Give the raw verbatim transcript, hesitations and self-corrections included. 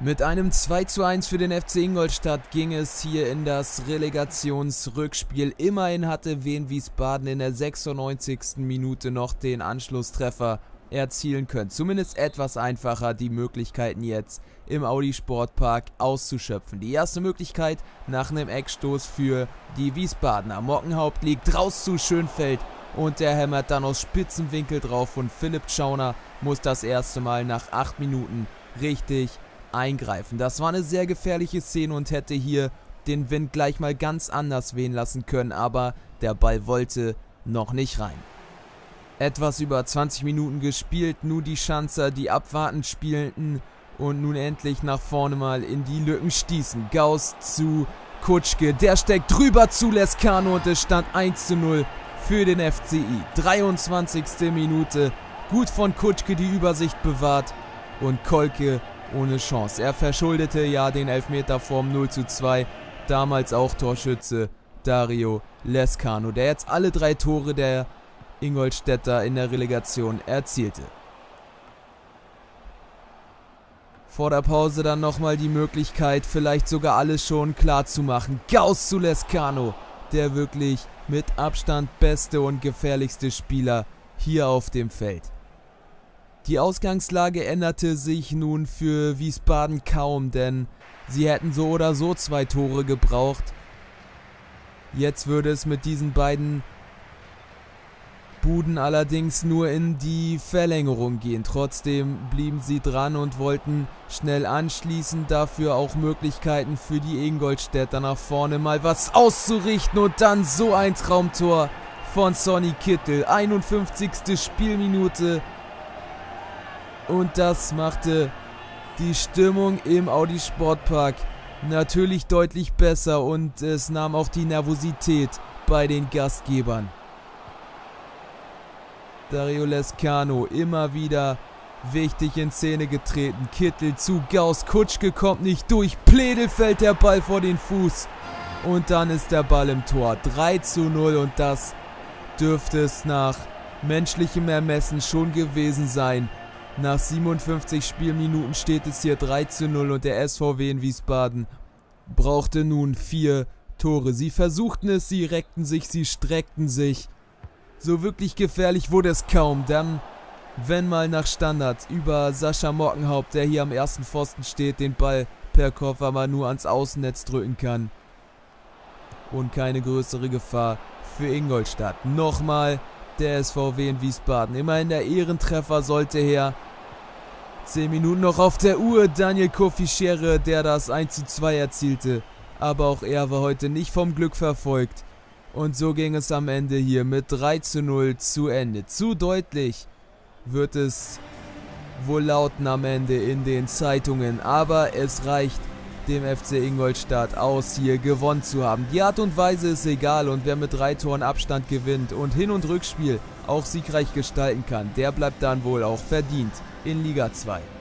Mit einem zwei zu eins für den F C Ingolstadt ging es hier in das Relegationsrückspiel. Immerhin hatte Wien Wiesbaden in der sechsundneunzigsten Minute noch den Anschlusstreffer erzielen können. Zumindest etwas einfacher, die Möglichkeiten jetzt im Audi Sportpark auszuschöpfen. Die erste Möglichkeit nach einem Eckstoß für die Wiesbadener. Mockenhaupt liegt raus zu Schönfeld und der hämmert dann aus spitzen Winkel drauf und Philipp Tschauner muss das erste Mal nach acht Minuten richtig eingreifen. Das war eine sehr gefährliche Szene und hätte hier den Wind gleich mal ganz anders wehen lassen können, aber der Ball wollte noch nicht rein. Etwas über zwanzig Minuten gespielt, nur die Schanzer, die abwartend spielten und nun endlich nach vorne mal in die Lücken stießen. Gauss zu Kutschke, der steckt drüber zu Lescano und es stand eins zu null für den F C I. dreiundzwanzigste Minute, gut von Kutschke die Übersicht bewahrt und Kolke ohne Chance. Er verschuldete ja den Elfmeter vorm null zu zwei, damals auch Torschütze Dario Lescano, der jetzt alle drei Tore der Ingolstädter in der Relegation erzielte. Vor der Pause dann nochmal die Möglichkeit, vielleicht sogar alles schon klar zu machen. Gauss zu Lescano, der wirklich mit Abstand beste und gefährlichste Spieler hier auf dem Feld. Die Ausgangslage änderte sich nun für Wiesbaden kaum, denn sie hätten so oder so zwei Tore gebraucht. Jetzt würde es mit diesen beiden Buden allerdings nur in die Verlängerung gehen. Trotzdem blieben sie dran und wollten schnell anschließen. Dafür auch Möglichkeiten für die Ingolstädter nach vorne mal was auszurichten. Und dann so ein Traumtor von Sonny Kittel. einundfünfzigste Spielminute. Und das machte die Stimmung im Audi Sportpark natürlich deutlich besser. Und es nahm auch die Nervosität bei den Gastgebern. Dario Lescano immer wieder wichtig in Szene getreten. Kittel zu Gauss. Kutschke kommt nicht durch. Pledel fällt der Ball vor den Fuß. Und dann ist der Ball im Tor. drei zu null und das dürfte es nach menschlichem Ermessen schon gewesen sein. Nach siebenundfünfzig Spielminuten steht es hier drei zu null und der S V W in Wiesbaden brauchte nun vier Tore. Sie versuchten es, sie reckten sich, sie streckten sich. So wirklich gefährlich wurde es kaum. Dann, wenn mal nach Standard über Sascha Mockenhaupt, der hier am ersten Pfosten steht, den Ball per Kopf aber nur ans Außennetz drücken kann. Und keine größere Gefahr für Ingolstadt. Nochmal der S V W in Wiesbaden. Immerhin der Ehrentreffer sollte her. zehn Minuten noch auf der Uhr. Daniel Kofi-Schere, der das eins zu zwei erzielte. Aber auch er war heute nicht vom Glück verfolgt. Und so ging es am Ende hier mit drei zu null zu Ende. Zu deutlich wird es wohl lauten am Ende in den Zeitungen. Aber es reicht dem F C Ingolstadt aus, hier gewonnen zu haben. Die Art und Weise ist egal und wer mit drei Toren Abstand gewinnt und Hin- und Rückspiel auch siegreich gestalten kann, der bleibt dann wohl auch verdient in Liga zwei.